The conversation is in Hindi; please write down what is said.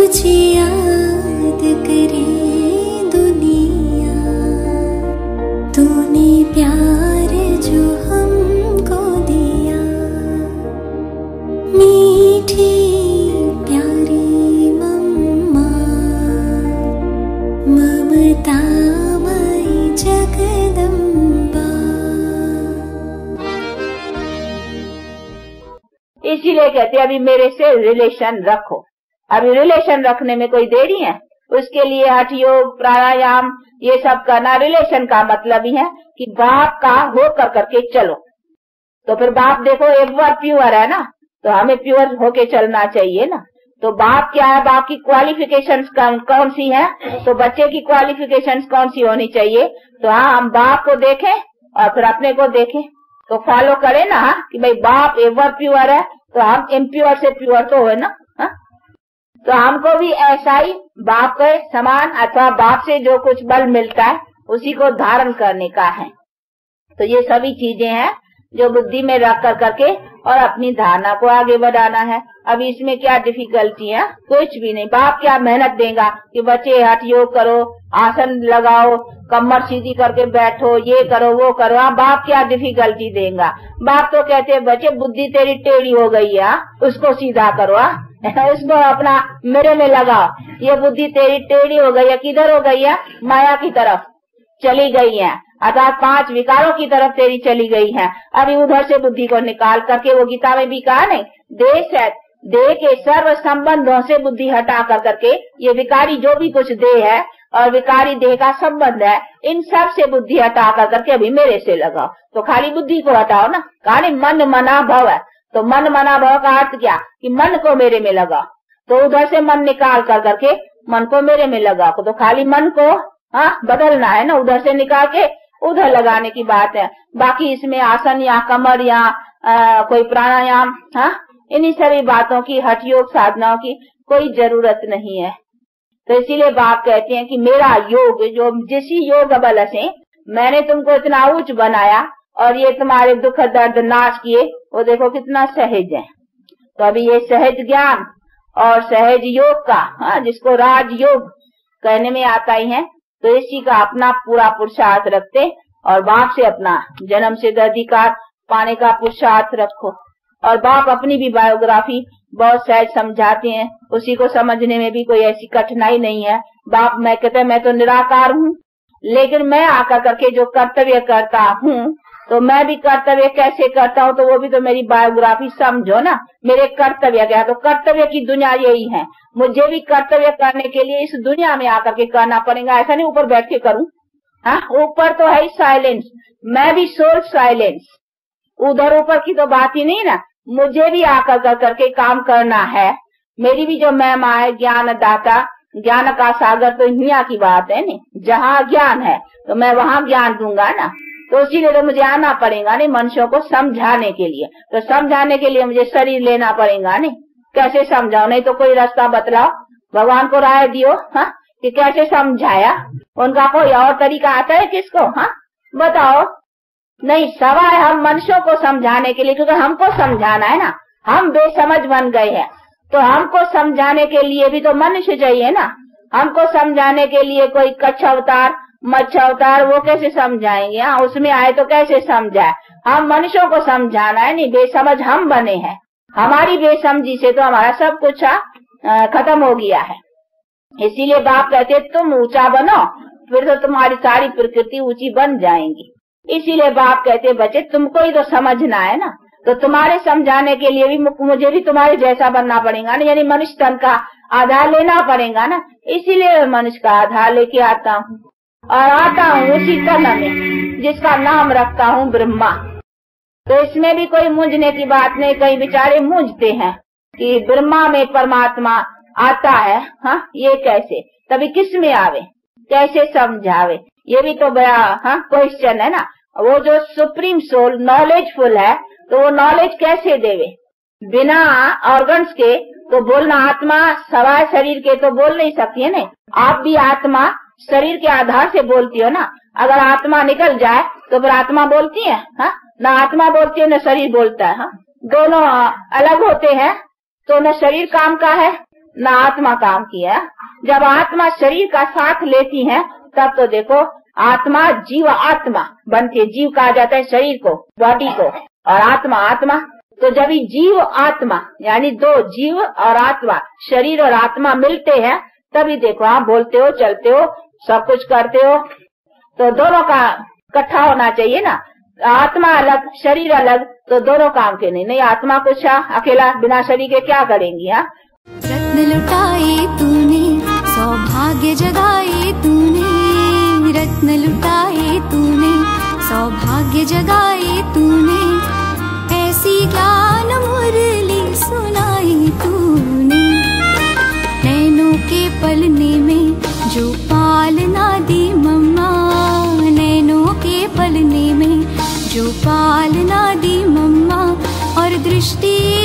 तुझे याद करे दुनिया, तूने प्यार जो हमको दिया, मीठी प्यारी मम्मा, ममता मई जगदम्बा। इसीलिए कहते अभी मेरे से रिलेशन रखो। अभी रिलेशन रखने में कोई देरी है? उसके लिए हठ योग प्राणायाम ये सब करना। रिलेशन का मतलब ही है कि बाप का हो कर करके चलो। तो फिर बाप देखो एक बार प्योर है ना, तो हमें प्योर होके चलना चाहिए ना। तो बाप क्या है, बाप की क्वालिफिकेशंस कौन सी है, तो बच्चे की क्वालिफिकेशंस कौन सी होनी चाहिए। तो हाँ, हम बाप को देखें और फिर अपने को देखें, तो फॉलो करें ना कि भाई बाप एवर प्योर है तो हम इम्प्योर से प्योर तो हो ना। हा? तो हमको भी ऐसा ही बाप के समान अथवा बाप से जो कुछ बल मिलता है उसी को धारण करने का है। तो ये सभी चीजें हैं जो बुद्धि में रख कर करके और अपनी धारणा को आगे बढ़ाना है। अब इसमें क्या डिफिकल्टी है? कुछ भी नहीं। बाप क्या मेहनत देगा कि बच्चे हठ योग करो, आसन लगाओ, कमर सीधी करके बैठो, ये करो वो करो। हाँ, बाप क्या डिफिकल्टी देगा? बाप तो कहते हैं बच्चे बुद्धि तेरी टेढ़ी हो गई है, उसको सीधा करो, उसको अपना मेरे में लगाओ। ये बुद्धि तेरी टेढ़ी हो गई है, किधर हो गई है? माया की तरफ चली गई है, अर्थात 5 विकारों की तरफ तेरी चली गई है। अभी उधर से बुद्धि को निकाल करके, वो गीता में भी कहा नहीं, देह के सर्व संबंधों से बुद्धि हटा कर करके ये विकारी जो भी कुछ देह है और विकारी देह का संबंध है, इन सब से बुद्धि हटा कर करके अभी मेरे से लगाओ। तो खाली बुद्धि को हटाओ ना, कहा नहीं मन मना भव है। तो मन मना भव का अर्थ क्या कि मन को मेरे में लगाओ। तो उधर से मन निकाल कर करके मन को मेरे में लगाओ। तो खाली मन को बदलना है ना, उधर से निकाल के उधर लगाने की बात है। बाकी इसमें आसन या कमर या कोई प्राणायाम, इन्हीं सभी बातों की, हठ योग साधनाओं की कोई जरूरत नहीं है। तो इसीलिए बाप कहते हैं कि मेरा योग जो जिस योग बल से मैंने तुमको इतना उच्च बनाया और ये तुम्हारे दुख दर्द नाश किए, वो देखो कितना सहज है। तो अभी ये सहज ज्ञान और सहज योग का, जिसको राज योग कहने में आता ही है, तो इसी का अपना पूरा पुरुषार्थ रखते और बाप से अपना जन्म सिद्ध अधिकार पाने का पुरुषार्थ रखो। और बाप अपनी भी बायोग्राफी बहुत सहज समझाते हैं, उसी को समझने में भी कोई ऐसी कठिनाई नहीं है। बाप मैं कहते मैं तो निराकार हूँ, लेकिन मैं आकर करके जो कर्तव्य करता हूँ, तो मैं भी कर्तव्य कैसे करता हूँ, तो वो भी तो मेरी बायोग्राफी समझो ना। मेरे कर्तव्य क्या, तो कर्तव्य की दुनिया यही है। मुझे भी कर्तव्य करने के लिए इस दुनिया में आकर के करना पड़ेगा, ऐसा नहीं ऊपर बैठ के करूँ। ऊपर तो है साइलेंस, मैं भी सोल साइलेंस, उधर ऊपर की तो बात ही नहीं ना। मुझे भी आकर कर करके काम करना है। मेरी भी जो महिमा है ज्ञान दाता, ज्ञान का सागर, तो दुनिया की बात है नहीं। जहाँ ज्ञान है तो मैं वहाँ ज्ञान दूंगा ना। तो इसीलिए तो मुझे आना पड़ेगा नहीं मनुष्यों को समझाने के लिए। तो समझाने के लिए मुझे शरीर लेना पड़ेगा नहीं। कैसे समझाओ, नहीं तो कोई रास्ता बतलाओ, भगवान को राय दियो कि कैसे समझाया। उनका कोई और तरीका आता है किसको? बताओ। नहीं, सवाल हम मनुष्यों को समझाने के लिए, क्योंकि हमको समझाना है ना। हम बेसमझ बन गए हैं, तो हमको समझाने के लिए भी तो मनुष्य चाहिए ना। हमको समझाने के लिए कोई कच्छ अवतार, मत्स्य अवतार, वो कैसे समझाएंगे? उसमें आए तो कैसे समझाए? हम मनुष्यों को समझाना है नहीं, बेसमझ हम बने हैं। हमारी बेसमझी से तो हमारा सब कुछ खत्म हो गया है। इसीलिए बाप कहते तुम ऊंचा बनो, फिर तो तुम्हारी सारी प्रकृति ऊंची बन जाएंगी। इसीलिए बाप कहते बच्चे तुमको ही तो समझना है ना। तो तुम्हारे समझाने के लिए भी मुझे भी तुम्हारे जैसा बनना पड़ेगा ना, यानी मनुष्य तन का आधार लेना पड़ेगा ना। इसीलिए मनुष्य का आधार लेके आता हूँ और आता हूँ उसी तन में जिसका नाम रखता हूँ ब्रह्मा। तो इसमें भी कोई मूंझने की बात नहीं। कई बेचारे मूंझते हैं कि ब्रह्मा में परमात्मा आता है, ये कैसे, तभी किस में आवे, कैसे समझावे, ये भी तो बड़ा क्वेश्चन है ना। वो जो सुप्रीम सोल नॉलेजफुल है, तो वो नॉलेज कैसे देवे? बिना ऑर्गन्स के तो बोलना, आत्मा सवाए शरीर के तो बोल नहीं सकती है ना। आप भी आत्मा शरीर के आधार से बोलती हो ना। अगर आत्मा निकल जाए तो फिर आत्मा बोलती है? ना आत्मा बोलती है न शरीर बोलता है। दोनों अलग होते हैं, तो न शरीर काम का है ना आत्मा काम किया। जब आत्मा शरीर का साथ लेती है तब तो देखो आत्मा जीव आत्मा बनती है। जीव कहा जाता है शरीर को, बॉडी को, और आत्मा आत्मा। तो जब ये जीव आत्मा यानी दो जीव और आत्मा, शरीर और आत्मा मिलते हैं तभी देखो आप बोलते हो, चलते हो, सब कुछ करते हो। तो दोनों का इकट्ठा होना चाहिए ना। आत्मा अलग शरीर अलग तो दोनों काम के नहीं। आत्मा कुछ अकेला बिना शरीर के क्या करेंगी। रत्न लुटाए तूने, सौभाग्य जगाए तूने, रत्न लुटाए तूने, सौभाग्य जगाए तूने, ऐसी ज्ञान मुरली सुनाई तूने। नैनों के पलने में जो पालना दी मम्मा, नैनों के पलने में जो पालना दी मम्मा, और दृष्टि